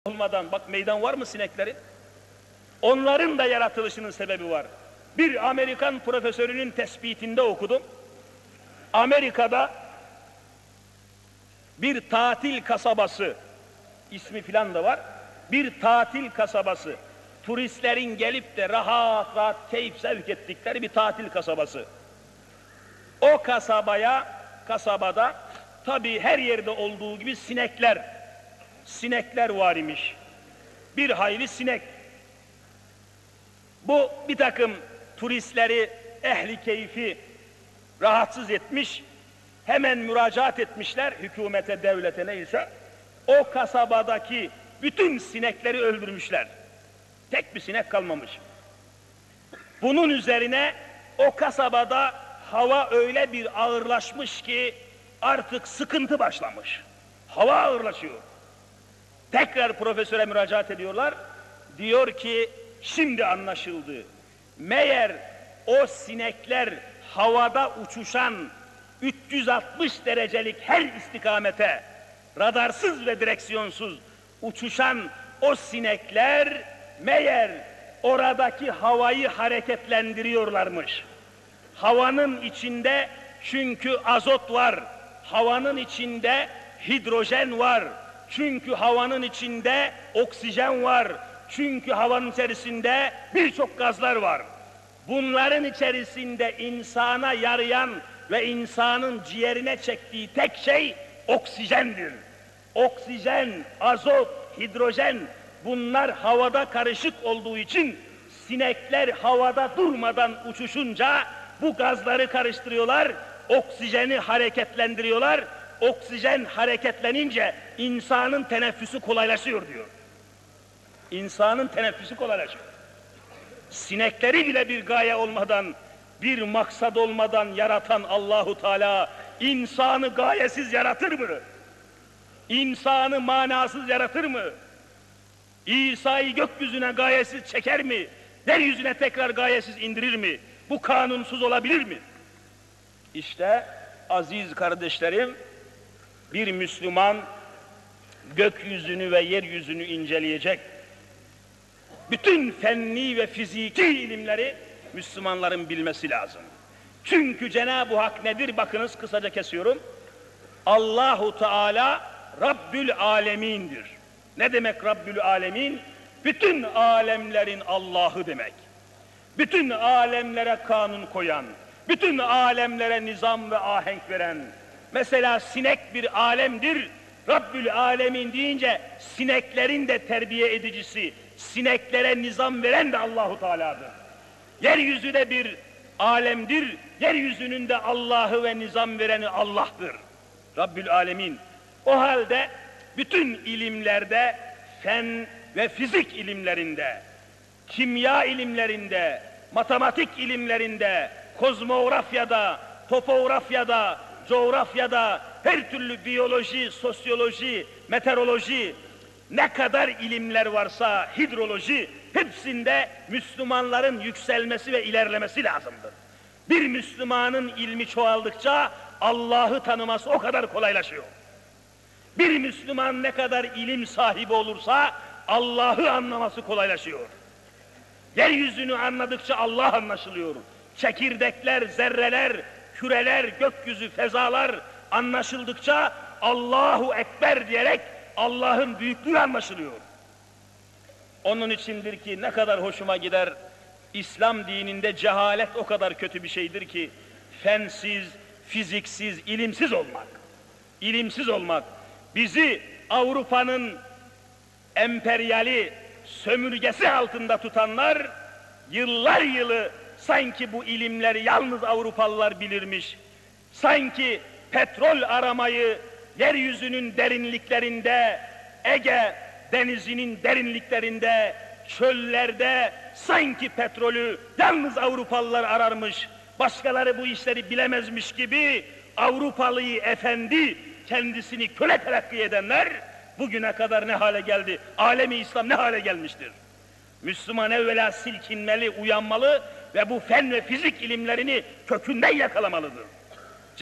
olmadan, bak meydan var mı sineklerin? Onların da yaratılışının sebebi var. Bir Amerikan profesörünün tespitinde okudum. Amerika'da bir tatil kasabası, ismi filan da var, bir tatil kasabası, turistlerin gelip de rahat rahat keyif zevk ettikleri bir tatil kasabası. O kasabada tabii her yerde olduğu gibi sinekler var imiş. Bir hayli sinek. Bu bir takım turistleri, ehli keyfi rahatsız etmiş, hemen müracaat etmişler hükümete, devlete neyse. O kasabadaki bütün sinekleri öldürmüşler. Tek bir sinek kalmamış. Bunun üzerine o kasabada hava öyle bir ağırlaşmış ki artık sıkıntı başlamış. Hava ağırlaşıyor. Tekrar profesöre müracaat ediyorlar. Diyor ki şimdi anlaşıldı. Meğer o sinekler havada uçuşan 360 derecelik her istikamete radarsız ve direksiyonsuz uçuşan o sinekler meğer oradaki havayı hareketlendiriyorlarmış. Havanın içinde çünkü azot var, havanın içinde hidrojen var, çünkü havanın içinde oksijen var, çünkü havanın içerisinde birçok gazlar var. Bunların içerisinde insana yarayan ve insanın ciğerine çektiği tek şey oksijendir. Oksijen, azot, hidrojen bunlar havada karışık olduğu için sinekler havada durmadan uçuşunca bu gazları karıştırıyorlar, oksijeni hareketlendiriyorlar. Oksijen hareketlenince insanın teneffüsü kolaylaşıyor diyor. İnsanın teneffüsü kolaylaşıyor. Sinekleri bile bir gaye olmadan, bir maksad olmadan yaratan Allahu Teala insanı gayesiz yaratır mı? İnsanı manasız yaratır mı? İsa'yı gökyüzüne gayesiz çeker mi? Yeryüzüne tekrar gayesiz indirir mi? Bu kanunsuz olabilir mi? İşte aziz kardeşlerim, bir Müslüman gökyüzünü ve yeryüzünü inceleyecek. Bütün fenni ve fiziki ilimleri Müslümanların bilmesi lazım. Çünkü Cenab-ı Hak nedir? Bakınız kısaca kesiyorum. Allahu Teala Rabbül Alemin'dir. Ne demek Rabbül Alemin? Bütün alemlerin Allah'ı demek. Bütün alemlere kanun koyan, bütün alemlere nizam ve ahenk veren. Mesela sinek bir alemdir. Rabbül Alemin deyince sineklerin de terbiye edicisi, sineklere nizam veren de Allahu Teala'dır. Yeryüzü de bir alemdir. Yeryüzünün de Allah'ı ve nizam vereni Allah'tır. Rabbül Alemin. O halde bütün ilimlerde, fen ve fizik ilimlerinde, kimya ilimlerinde, matematik ilimlerinde, kozmografyada, topografyada, coğrafyada, her türlü biyoloji, sosyoloji, meteoroloji, ne kadar ilimler varsa, hidroloji, hepsinde Müslümanların yükselmesi ve ilerlemesi lazımdır. Bir Müslümanın ilmi çoğaldıkça Allah'ı tanıması o kadar kolaylaşıyor. Bir Müslüman ne kadar ilim sahibi olursa Allah'ı anlaması kolaylaşıyor. Yeryüzünü anladıkça Allah anlaşılıyor. Çekirdekler, zerreler, küreler, gökyüzü, fezalar anlaşıldıkça Allahu Ekber diyerek Allah'ın büyüklüğü anlaşılıyor. Onun içindir ki ne kadar hoşuma gider, İslam dininde cehalet o kadar kötü bir şeydir ki fensiz, fiziksiz, ilimsiz olmak. İlimsiz olmak. Bizi Avrupa'nın emperyali sömürgesi altında tutanlar yıllar yılı sanki bu ilimleri yalnız Avrupalılar bilirmiş. Sanki petrol aramayı yeryüzünün derinliklerinde, Ege denizinin derinliklerinde, çöllerde sanki petrolü yalnız Avrupalılar ararmış. Başkaları bu işleri bilemezmiş gibi Avrupalıyı efendi, kendisini köle telakki edenler bugüne kadar ne hale geldi? Alemi İslam ne hale gelmiştir? Müslüman evvela silkinmeli, uyanmalı ve bu fen ve fizik ilimlerini kökünden yakalamalıdır.